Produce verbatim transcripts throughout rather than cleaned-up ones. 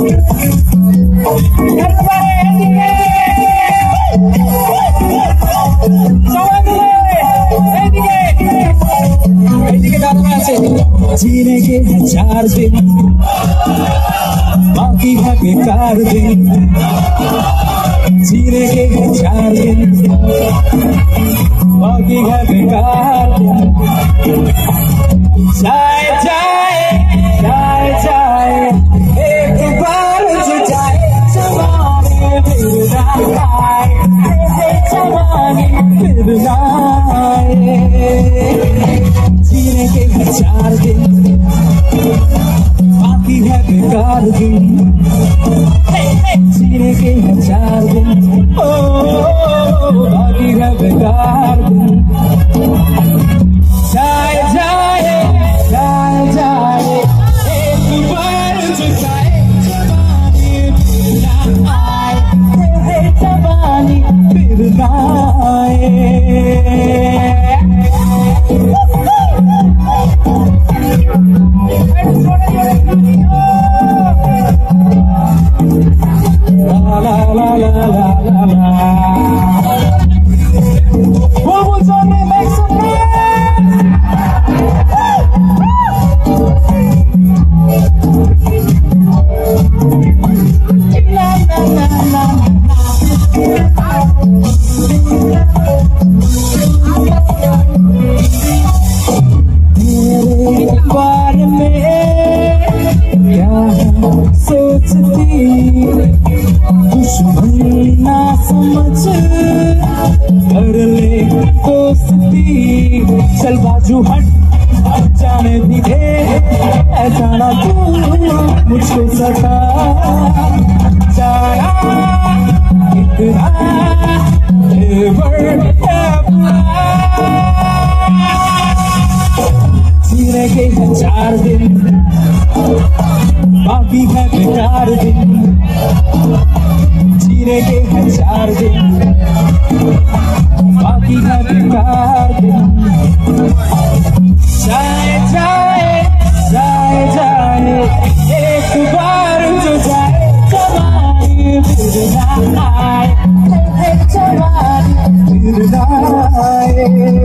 जीने के हैं चार दिन बाकी है बेकार दिन, जीने के हैं चार दिन बाकी है बेकार दिन। जाए जाए जाए जाए एक बार जो जाए जवानी फिर ना आए, जवानी फिर ना आए। जीने के हैं चार दिन बाकी है बेकार दिन, जीने के हैं चार दिन ओ बाकी है बेकार दिन। जाए जाए जाए जाए एक बार जो जाए जवानी फिर ना आए, जवानी फिर ना आए। La la la la la la la. What was on it? Make some noise! La la la la la. मेरे बारे में क्या सोचती, दुश्मन ना समझ कर ले दोस्ती। चल बाजू हट जाने भी दे, ऐसा ना तू मुझको सता जाना इतना जीने के हैं चार दिन बाकी है बेकार दिन, जीने के हैं चार दिन बाकी है बेकार दिन। जाए जाए जाए जाए एक बार जो जाए जवानी फिर ना आए, जवानी फिर ना आए।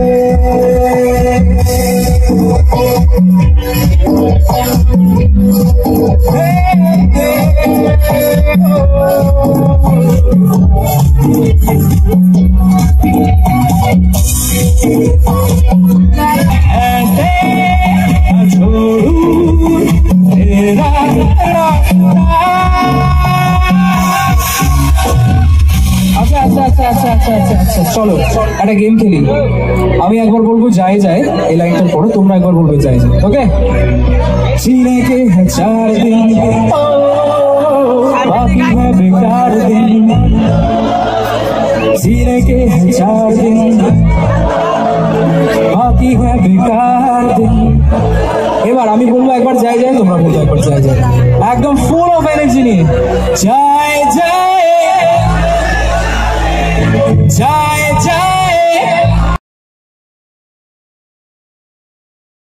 চলো একটা গেম খেলি। আমি একবার বলবো যায় যায়, এই লাইনটা পড়ো, তোমরা একবার বলবে যায় যায়। ওকে? जीने के हैं चार दिन बाकी है बेकार दिन, जीने के हैं चार दिन बाकी है बेकार दिन। এবার আমি বলবো একবার যায় যায়, তোমরা বলবো একবার যায় যায়, একদম ফুল অফ এনার্জি নিয়ে। যায় যায় যায়